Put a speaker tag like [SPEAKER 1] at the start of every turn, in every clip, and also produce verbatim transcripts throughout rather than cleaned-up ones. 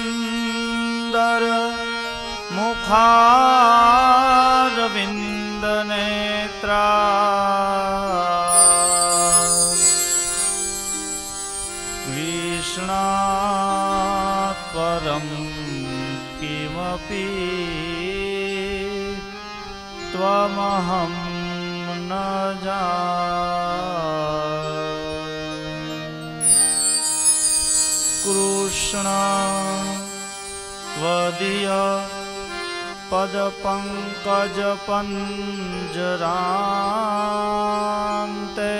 [SPEAKER 1] सुंदर मुखारविंद नेत्रा कृष्णात् परं किमपि त्वमहं न जाने। कृष्ण त्वदीय पदपंकज पंजरान्ते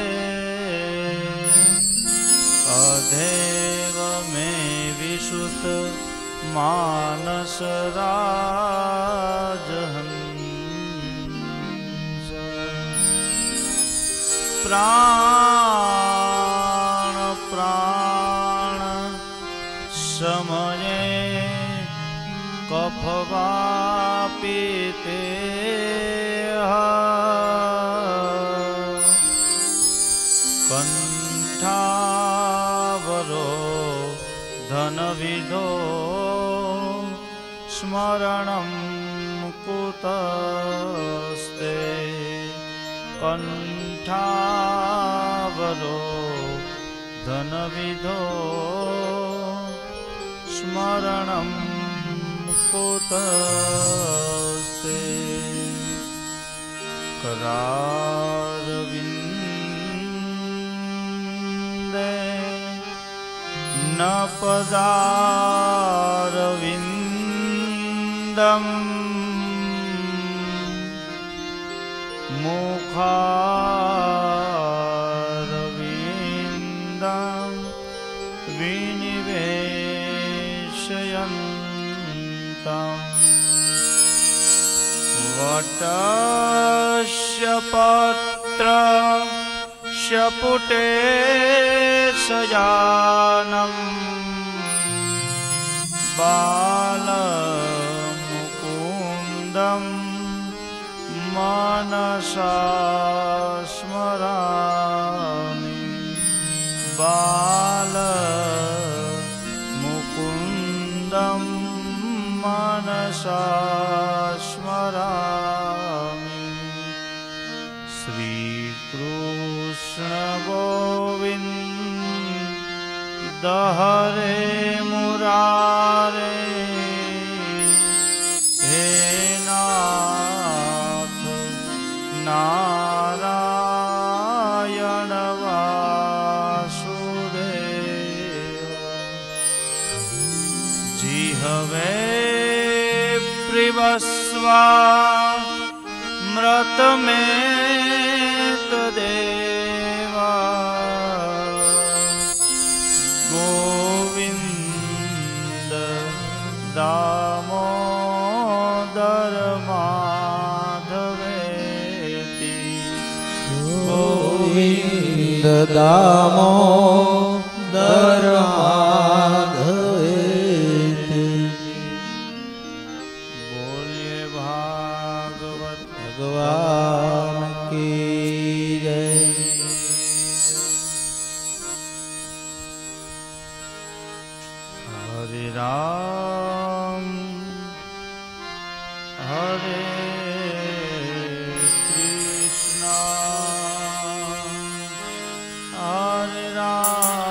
[SPEAKER 1] अधेव मे विशुत मानस राजहंस। प्राण प्राण समये कफवापिते कंठावरो धनविदो स्मरणं कुतस्ते। कंठावरो धनविदो स्मरणं कुतस्ते। करारविन्दे न पदारविन्दम् मुखारविन्दं विनिवेशयन्तम्। वटस्य पत्रस्य पुटे शयानं बालमुकुन्दं मनसा स्मरामि। बालमुकुन्दं मनसा स्मरामि। श्रीकृष्ण गोविन्द हरे मुरारे हे नाथ नारायण वासुदेव। जिह्वे प्रिवस्वा मृतमेतदेवा गोविन्द दामोदर माधवेति।
[SPEAKER 2] गोविन्द दामोदर माधवेति।
[SPEAKER 1] बोलिए भागवत
[SPEAKER 2] भगवान की जय।
[SPEAKER 1] हरे राम हरे कृष्णा हरे राम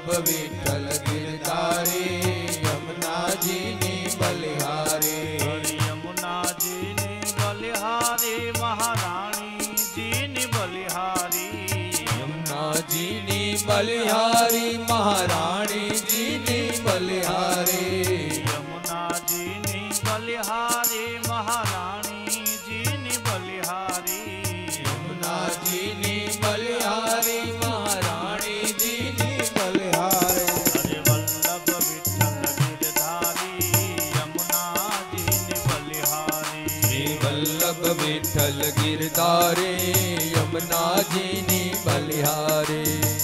[SPEAKER 2] વલ્લભ વિઠ્ઠલ ગિરધારી યમુનાજીની બલિહારી
[SPEAKER 1] હરિ યમુનાજીની બલિહારી મહારાણીજીની બલિહારી
[SPEAKER 2] યમુનાજીની બલિહારી મહારાણીજીની બલિહારી
[SPEAKER 1] યમુનાજીની બલિહારી મહારાણીજીની બલિહારી
[SPEAKER 2] યમુનાજીની બલિહારી મહારાણીજીની બલિહારી
[SPEAKER 1] હરે વલ્લભ વિઠ્ઠલ ગિરધારી યમુનાજીની બલિહારી
[SPEAKER 2] શ્રી વલ્લભ વિઠ્ઠલ ગિરધારી યમુનાજીની બલિહારી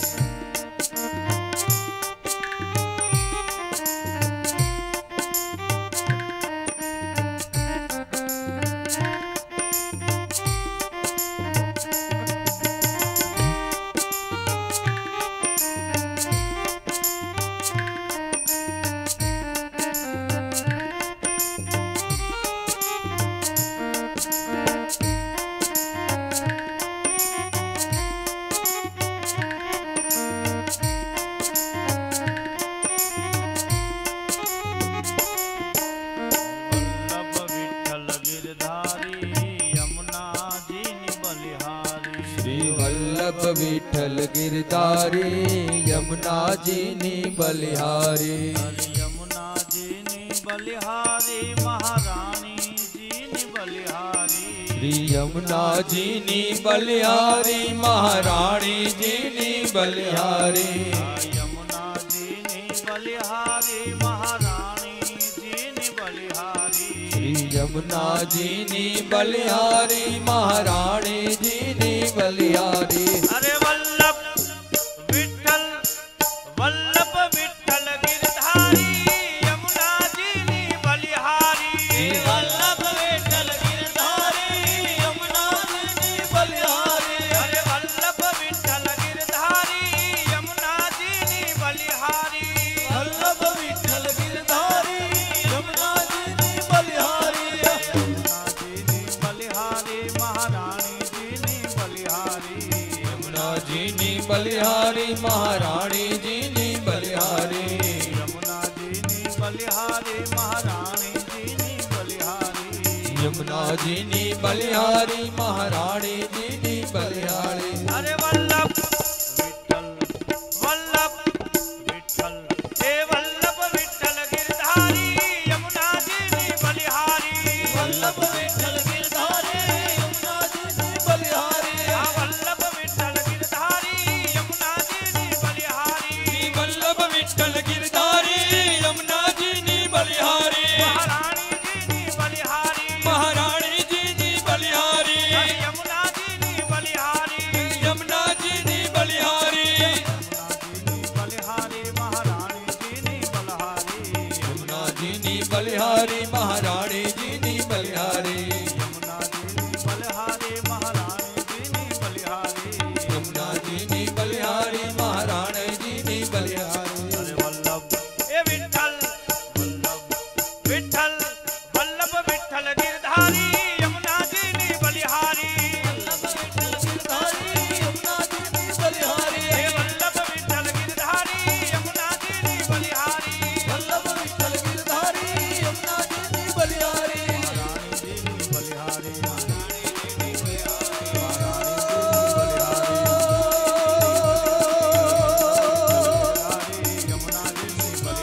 [SPEAKER 2] વિઠ્ઠલ ગિરધારી યમુનાજીની બલિહારી
[SPEAKER 1] યમુનાજીની બલિહારી મહારાણીજીની બલિહારી
[SPEAKER 2] શ્રી યમુનાજીની બલિહારી મહારાણીજીની બલિહારી
[SPEAKER 1] યમુનાજીની બલિહારી મહારાણીજીની બલિહારી
[SPEAKER 2] શ્રી યમુનાજીની બલિહારી મહારાણીજીની બલિહારી
[SPEAKER 1] અરે વલ્લભ વિઠ્ઠલ વલ્લભ વિઠ્ઠલ ગિરધારી યમુનાજીની બલિહારી
[SPEAKER 2] વલ્લભ વિઠ્ઠલ ગિરધારી યમુનાજીની બલિહારી
[SPEAKER 1] અરે વલ્લભ વિઠ્ઠલ ગિરધારી યમુનાજીની બલિહારી
[SPEAKER 2] વલ્લભ વિઠ્ઠલ ગિરધારી યમુનાજીની બલિહારી
[SPEAKER 1] યમુનાજીની બલિહારી મહારાણીજીની બલિહારી
[SPEAKER 2] યમુનાજીની બલિહારી મહારાણીજીની બલિહારી
[SPEAKER 1] યમુનાજીની બલિહારી મહારાણીજીની બલિહારી
[SPEAKER 2] યમુનાજીની બલિહારી મહારાણીજીની બલિહારી
[SPEAKER 1] અરે વલ્લભ